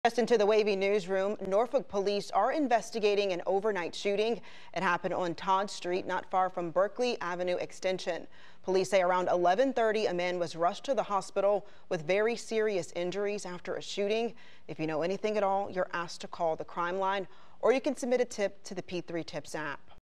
Just into the wavy newsroom, Norfolk police are investigating an overnight shooting. It happened on Todd Street, not far from Berkeley Avenue Extension. Police say around 11:30, a man was rushed to the hospital with very serious injuries after a shooting. If you know anything at all, you're asked to call the crime line, or you can submit a tip to the P3 Tips app.